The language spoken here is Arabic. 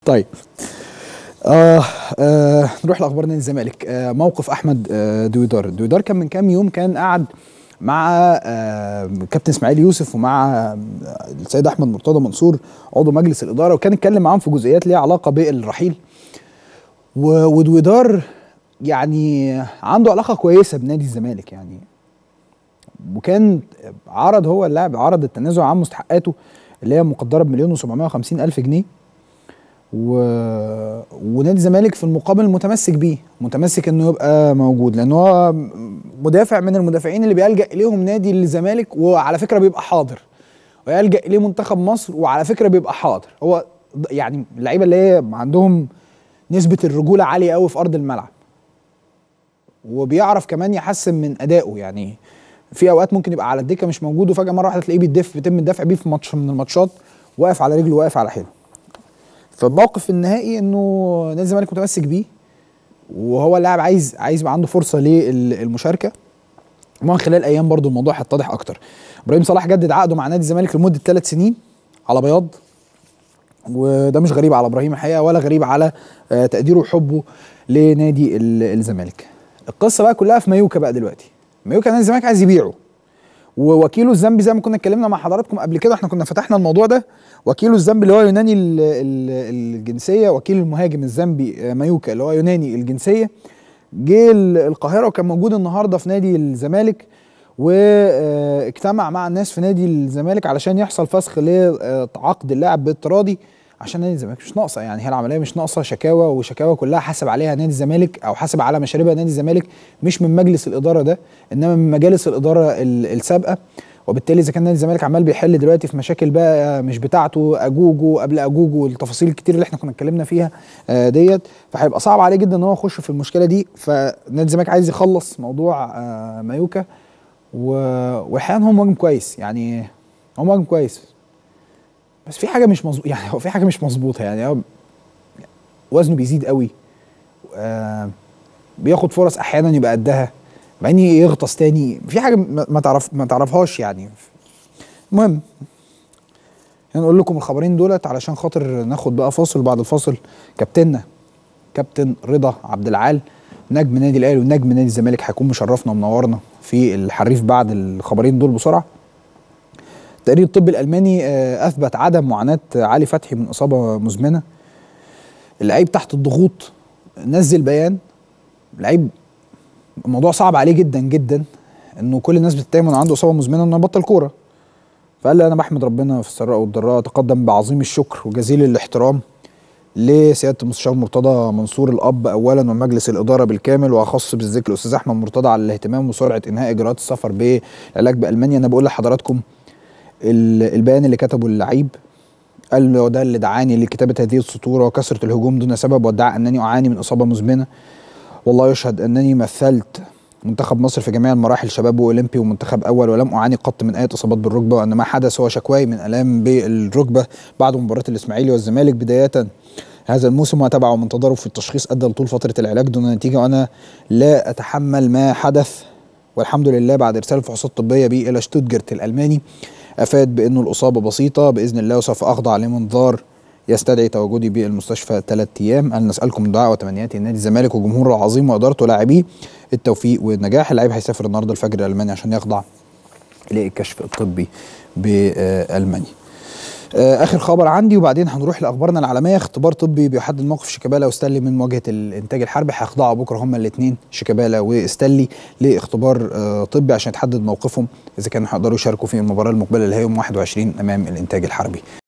طيب نروح لاخبار نادي الزمالك. موقف احمد دويدار كان من كام يوم كان قاعد مع كابتن اسماعيل يوسف ومع السيد احمد مرتضى منصور عضو مجلس الاداره، وكان اتكلم معاهم في جزئيات ليها علاقه بالرحيل. ودويدار يعني عنده علاقه كويسه بنادي الزمالك يعني، وكان هو اللاعب عرض التنازل عن مستحقاته اللي هي مقدره ب1,750,000 جنيه، ونادي الزمالك في المقابل متمسك انه يبقى موجود، لان هو مدافع من المدافعين اللي بيلجأ اليهم نادي الزمالك، وعلى فكره بيبقى حاضر، ويلجأ اليه منتخب مصر وعلى فكره بيبقى حاضر. هو يعني اللعيبه اللي هي عندهم نسبه الرجوله عاليه قوي في ارض الملعب، وبيعرف كمان يحسن من ادائه. يعني في اوقات ممكن يبقى على الدكه مش موجود، وفجاه مره واحده تلاقيه بيتم الدفع بيه في ماتش من الماتشات واقف على رجله واقف على حيله. فالموقف النهائي انه نادي الزمالك متمسك بيه، وهو اللاعب عايز يبقى عنده فرصه للمشاركه، ومن خلال ايام برضو الموضوع هيتضح اكتر. ابراهيم صلاح جدد عقده مع نادي الزمالك لمده 3 سنين على بياض، وده مش غريب على ابراهيم الحقيقه، ولا غريب على تقديره وحبه لنادي الزمالك. القصه بقى كلها في مايوكا بقى دلوقتي. مايوكا نادي الزمالك عايز يبيعه، ووكيله الذنبي زي ما كنا اتكلمنا مع حضراتكم قبل كده، احنا كنا فتحنا الموضوع ده. وكيله الذنبي اللي هو يوناني الجنسيه، وكيل المهاجم الذنبي مايوكا اللي هو يوناني الجنسيه، جه القاهره وكان موجود النهارده في نادي الزمالك، واجتمع مع الناس في نادي الزمالك علشان يحصل فسخ لعقد اللاعب باضطرادي، عشان نادي الزمالك مش ناقصه. يعني هي العمليه مش ناقصه شكاوى، وشكاوى كلها حسب عليها نادي الزمالك او حسب على مشاربها نادي الزمالك، مش من مجلس الاداره ده، انما من مجالس الاداره السابقه. وبالتالي اذا كان نادي الزمالك عمال بيحل دلوقتي في مشاكل بقى مش بتاعته، اجوجو قبل اجوجو، التفاصيل الكتير اللي احنا كنا اتكلمنا فيها ديت، فهيبقى صعب عليه جدا ان هو يخش في المشكله دي. فنادي الزمالك عايز يخلص موضوع مايوكا، واحيانا هو مهاجم كويس، يعني هو مهاجم كويس، بس في حاجه مش مظبوطه. يعني هو في حاجه مش مظبوطه، يعني هو وزنه بيزيد قوي، بياخد فرص احيانا يبقى قدها، بعدين يغطس تاني، في حاجه ما تعرفهاش يعني. المهم يعني نقول لكم الخبرين دولت علشان خاطر ناخد بقى فاصل، وبعد الفاصل كابتن رضا عبد العال نجم نادي الاهلي ونجم نادي الزمالك هيكون مشرفنا ومنورنا في الحريف بعد الخبرين دول بسرعه. التقرير الطبي الالماني اثبت عدم معاناه علي فتحي من اصابه مزمنه. اللعيب تحت الضغوط نزل بيان، اللعيب الموضوع صعب عليه جدا جدا، انه كل الناس بتتهم انه عنده اصابه مزمنه انه بطل كوره. فقال لي انا بحمد ربنا في السراء والضراء، تقدم بعظيم الشكر وجزيل الاحترام لسياده المستشار مرتضى منصور الاب اولا، ومجلس الاداره بالكامل، واخص بالذكر الاستاذ احمد مرتضى على الاهتمام وسرعه انهاء اجراءات السفر بالعلاج بالمانيا. انا بقول لحضراتكم البيان اللي كتبه اللعيب، قال له ده اللي دعاني لكتابه هذه السطوره وكثره الهجوم دون سبب، وادعى انني اعاني من اصابه مزمنه. والله يشهد انني مثلت منتخب مصر في جميع المراحل، شباب واولمبي ومنتخب اول، ولم اعاني قط من اي اصابات بالركبه، وان ما حدث هو شكواي من الام بالركبه بعد مباراه الاسماعيلي والزمالك بدايه هذا الموسم، وتبعه من تضارب في التشخيص ادى لطول فتره العلاج دون نتيجه، وانا لا اتحمل ما حدث. والحمد لله بعد ارسال فحوصات طبيه بي الى شتوتجارت الالماني افاد بانه الاصابه بسيطه باذن الله، وسوف اخضع لمنظار يستدعي تواجدي بالمستشفى 3 ايام. أن نسألكم الدعاء وتمنيات نادي الزمالك وجمهوره العظيم وادارته ولاعبيه التوفيق والنجاح. اللاعب هيسافر النهارده الفجر الالمانيا عشان يخضع للكشف الطبي بالمانيا. اخر خبر عندي وبعدين هنروح لاخبارنا العالميه. اختبار طبي بيحدد موقف شيكابالا وستانلي من مواجهه الانتاج الحربي، هيخضعوا بكره هما الاثنين شيكابالا وستانلي لاختبار طبي عشان يتحدد موقفهم اذا كانوا هيقدروا يشاركوا في المباراه المقبله اللي هي يوم 21 امام الانتاج الحربي.